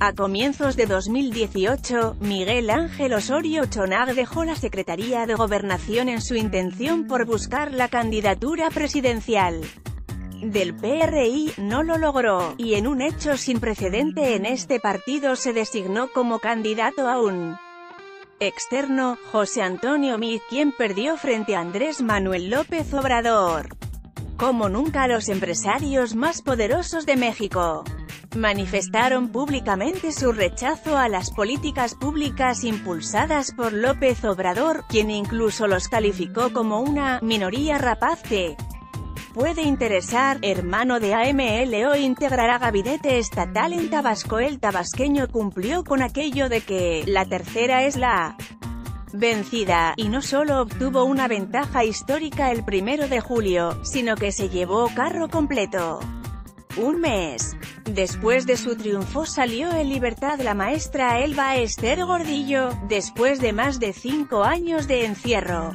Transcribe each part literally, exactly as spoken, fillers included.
A comienzos de dos mil dieciocho, Miguel Ángel Osorio Chonag dejó la Secretaría de Gobernación en su intención por buscar la candidatura presidencial del P R I, no lo logró, y en un hecho sin precedente en este partido se designó como candidato a un externo, José Antonio Meade, quien perdió frente a Andrés Manuel López Obrador. Como nunca, los empresarios más poderosos de México manifestaron públicamente su rechazo a las políticas públicas impulsadas por López Obrador, quien incluso los calificó como una minoría rapaz que puede interesar. Hermano de A M L O integrará gabinete estatal en Tabasco. El tabasqueño cumplió con aquello de que la tercera es la vencida, y no solo obtuvo una ventaja histórica el primero de julio, sino que se llevó carro completo. Un mes después de su triunfo salió en libertad la maestra Elba Ester Gordillo, después de más de cinco años de encierro.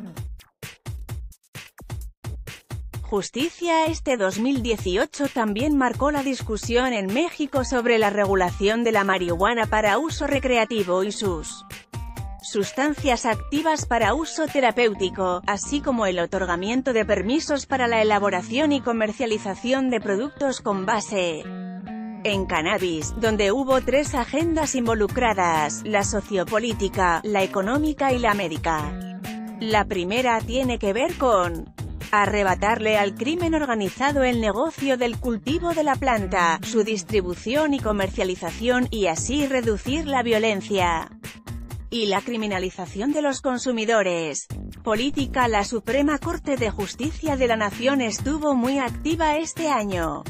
Justicia. Este dos mil dieciocho también marcó la discusión en México sobre la regulación de la marihuana para uso recreativo y sus sustancias activas para uso terapéutico, así como el otorgamiento de permisos para la elaboración y comercialización de productos con base en cannabis, donde hubo tres agendas involucradas: la sociopolítica, la económica y la médica. La primera tiene que ver con arrebatarle al crimen organizado el negocio del cultivo de la planta, su distribución y comercialización, y así reducir la violencia y la criminalización de los consumidores. Política. La Suprema Corte de Justicia de la Nación estuvo muy activa este año.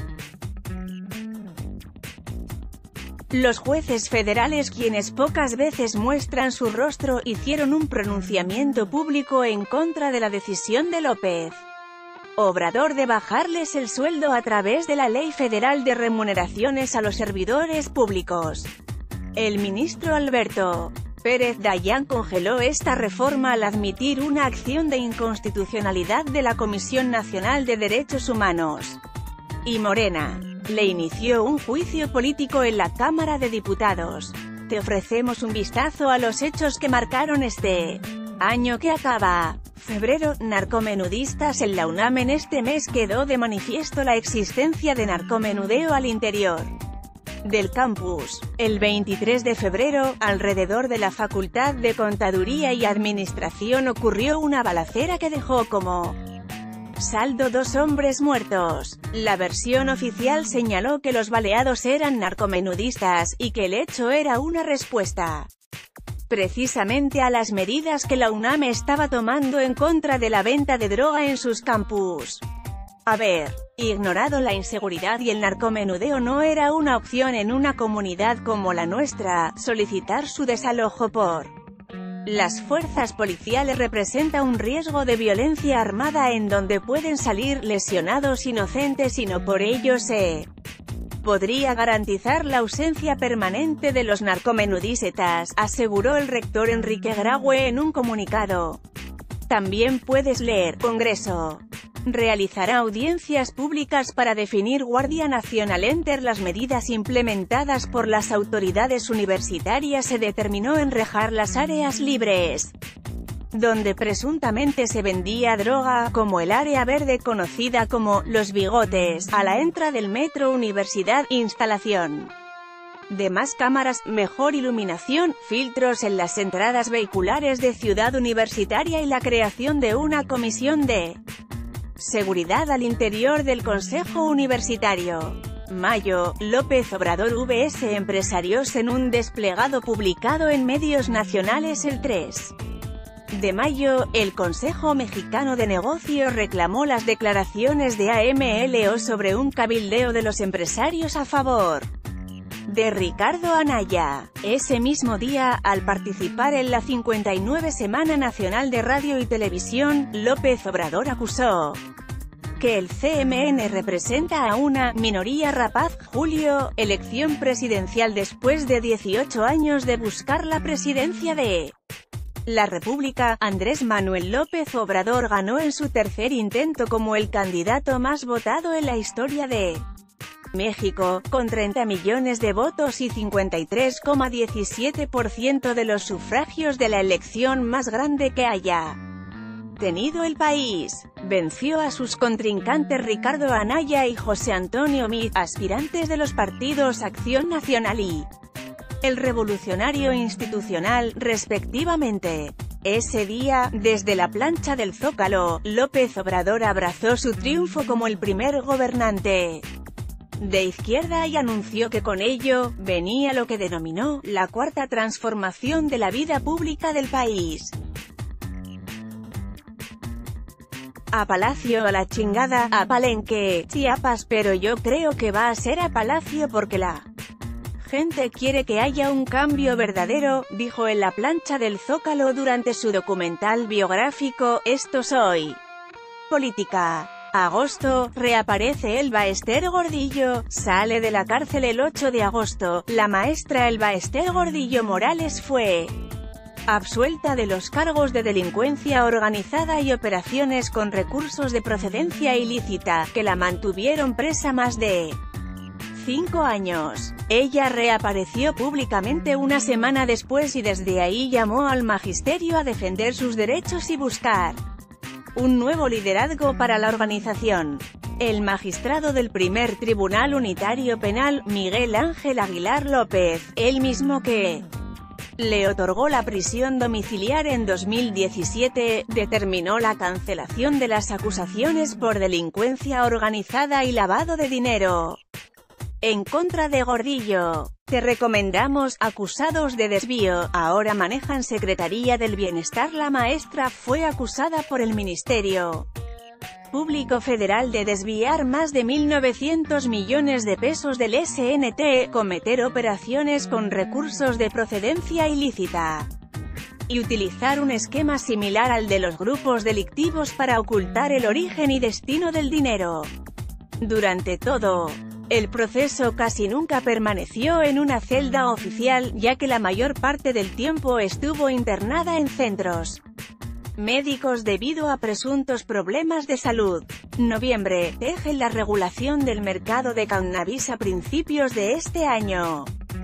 Los jueces federales, quienes pocas veces muestran su rostro, hicieron un pronunciamiento público en contra de la decisión de López Obrador de bajarles el sueldo a través de la Ley Federal de Remuneraciones a los Servidores Públicos. El ministro Alberto Pérez Dayán congeló esta reforma al admitir una acción de inconstitucionalidad de la Comisión Nacional de Derechos Humanos, y Morena le inició un juicio político en la Cámara de Diputados. Te ofrecemos un vistazo a los hechos que marcaron este año que acaba. Febrero. Narcomenudistas en la UNAM. En este mes quedó de manifiesto la existencia de narcomenudeo al interior del campus. El veintitrés de febrero, alrededor de la Facultad de Contaduría y Administración ocurrió una balacera que dejó como saldo dos hombres muertos. La versión oficial señaló que los baleados eran narcomenudistas, y que el hecho era una respuesta precisamente a las medidas que la UNAM estaba tomando en contra de la venta de droga en sus campus. Haber ignorado la inseguridad y el narcomenudeo no era una opción en una comunidad como la nuestra. Solicitar su desalojo por las fuerzas policiales representa un riesgo de violencia armada en donde pueden salir lesionados inocentes y no por ello se podría garantizar la ausencia permanente de los narcomenudistas, aseguró el rector Enrique Graue en un comunicado. También puedes leer: Congreso realizará audiencias públicas para definir Guardia Nacional. Entre las medidas implementadas por las autoridades universitarias se determinó enrejar las áreas libres donde presuntamente se vendía droga, como el área verde conocida como Los Bigotes, a la entrada del Metro Universidad, instalación de más cámaras, mejor iluminación, filtros en las entradas vehiculares de Ciudad Universitaria y la creación de una comisión de seguridad al interior del Consejo Universitario. Mayo. López Obrador vs empresarios en un desplegado publicado en medios nacionales el tres de mayo, el Consejo Mexicano de Negocios reclamó las declaraciones de A M L O sobre un cabildeo de los empresarios a favor de Ricardo Anaya. Ese mismo día, al participar en la cincuenta y nueve Semana Nacional de Radio y Televisión, López Obrador acusó que el C M N representa a una minoría rapaz. Julio, elección presidencial. Después de dieciocho años de buscar la presidencia de la República, Andrés Manuel López Obrador ganó en su tercer intento como el candidato más votado en la historia de México, con treinta millones de votos y cincuenta y tres coma diecisiete por ciento de los sufragios de la elección más grande que haya tenido el país. Venció a sus contrincantes Ricardo Anaya y José Antonio Meade, aspirantes de los partidos Acción Nacional y El Revolucionario Institucional, respectivamente. Ese día, desde la plancha del Zócalo, López Obrador abrazó su triunfo como el primer gobernante de izquierda y anunció que con ello, venía lo que denominó, la cuarta transformación de la vida pública del país. A Palacio a la chingada, a Palenque, Chiapas, pero yo creo que va a ser a Palacio porque la gente quiere que haya un cambio verdadero, dijo en la plancha del Zócalo durante su documental biográfico, Esto soy política. Agosto, reaparece Elba Ester Gordillo, sale de la cárcel el ocho de agosto, la maestra Elba Ester Gordillo Morales fue absuelta de los cargos de delincuencia organizada y operaciones con recursos de procedencia ilícita, que la mantuvieron presa más de cinco años. Ella reapareció públicamente una semana después y desde ahí llamó al magisterio a defender sus derechos y buscar un nuevo liderazgo para la organización. El magistrado del primer Tribunal Unitario Penal, Miguel Ángel Aguilar López, el mismo que le otorgó la prisión domiciliar en dos mil diecisiete, determinó la cancelación de las acusaciones por delincuencia organizada y lavado de dinero en contra de Gordillo. Te recomendamos, acusados de desvío, ahora manejan Secretaría del Bienestar. La maestra fue acusada por el Ministerio Público Federal de desviar más de mil novecientos millones de pesos del S N T, cometer operaciones con recursos de procedencia ilícita y utilizar un esquema similar al de los grupos delictivos para ocultar el origen y destino del dinero. Durante todo el proceso casi nunca permaneció en una celda oficial, ya que la mayor parte del tiempo estuvo internada en centros médicos debido a presuntos problemas de salud. Noviembre, teje la regulación del mercado de cannabis a principios de este año.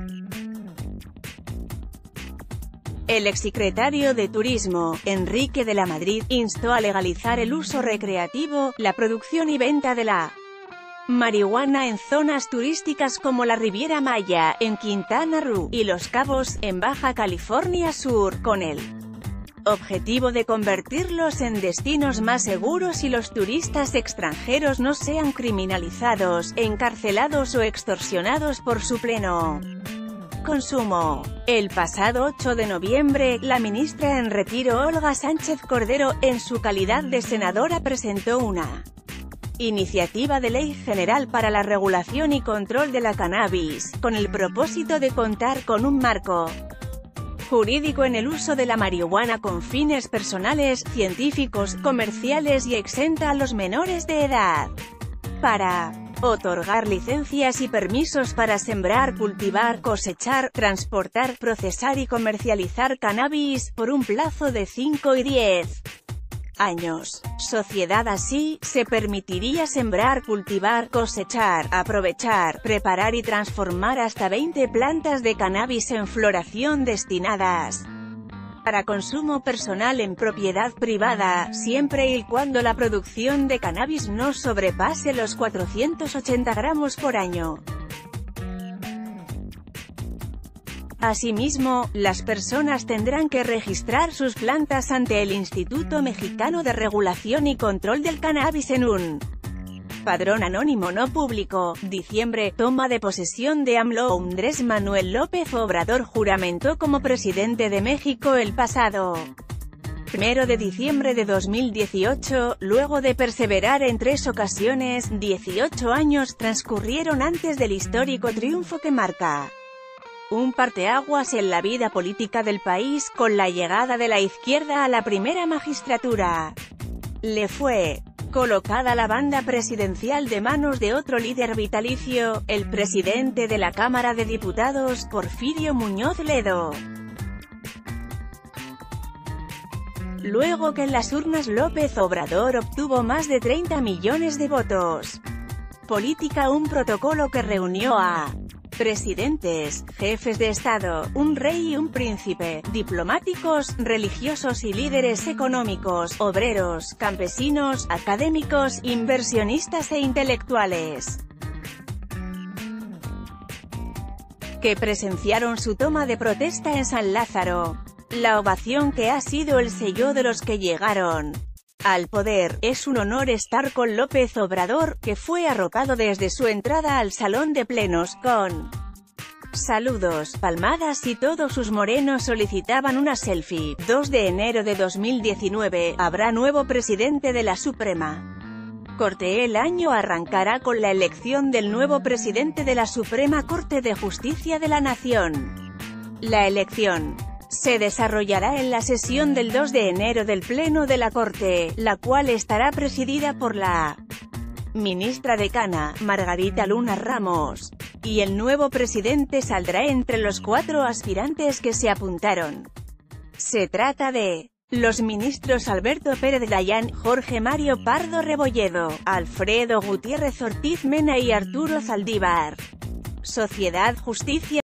El exsecretario de Turismo, Enrique de la Madrid, instó a legalizar el uso recreativo, la producción y venta de la marihuana en zonas turísticas como la Riviera Maya, en Quintana Roo, y Los Cabos, en Baja California Sur, con el objetivo de convertirlos en destinos más seguros y los turistas extranjeros no sean criminalizados, encarcelados o extorsionados por su pleno consumo. El pasado ocho de noviembre, la ministra en retiro Olga Sánchez Cordero, en su calidad de senadora, presentó una iniciativa de ley general para la regulación y control de la cannabis, con el propósito de contar con un marco jurídico en el uso de la marihuana con fines personales, científicos, comerciales y exenta a los menores de edad. Para otorgar licencias y permisos para sembrar, cultivar, cosechar, transportar, procesar y comercializar cannabis, por un plazo de cinco y diez años. Sociedad así, se permitiría sembrar, cultivar, cosechar, aprovechar, preparar y transformar hasta veinte plantas de cannabis en floración destinadas para consumo personal en propiedad privada, siempre y cuando la producción de cannabis no sobrepase los cuatrocientos ochenta gramos por año. Asimismo, las personas tendrán que registrar sus plantas ante el Instituto Mexicano de Regulación y Control del Cannabis en un padrón anónimo no público. Diciembre, toma de posesión de AMLO. Andrés Manuel López Obrador juramentó como presidente de México el pasado primero de diciembre de dos mil dieciocho, luego de perseverar en tres ocasiones. dieciocho años transcurrieron antes del histórico triunfo que marca un parteaguas en la vida política del país, con la llegada de la izquierda a la primera magistratura. Le fue colocada la banda presidencial de manos de otro líder vitalicio, el presidente de la Cámara de Diputados, Porfirio Muñoz Ledo. Luego que en las urnas López Obrador obtuvo más de treinta millones de votos. política un protocolo que reunió a presidentes, jefes de Estado, un rey y un príncipe, diplomáticos, religiosos y líderes económicos, obreros, campesinos, académicos, inversionistas e intelectuales, que presenciaron su toma de protesta en San Lázaro. La ovación que ha sido el sello de los que llegaron al poder. Es un honor estar con López Obrador, que fue arropado desde su entrada al salón de plenos, con saludos, palmadas y todos sus morenos solicitaban una selfie. dos de enero de dos mil diecinueve, habrá nuevo presidente de la Suprema Corte. El año arrancará con la elección del nuevo presidente de la Suprema Corte de Justicia de la Nación. La elección se desarrollará en la sesión del dos de enero del Pleno de la Corte, la cual estará presidida por la ministra decana, Margarita Luna Ramos, y el nuevo presidente saldrá entre los cuatro aspirantes que se apuntaron. Se trata de los ministros Alberto Pérez Dayán, Jorge Mario Pardo Rebolledo, Alfredo Gutiérrez Ortiz Mena y Arturo Zaldívar. Sociedad Justicia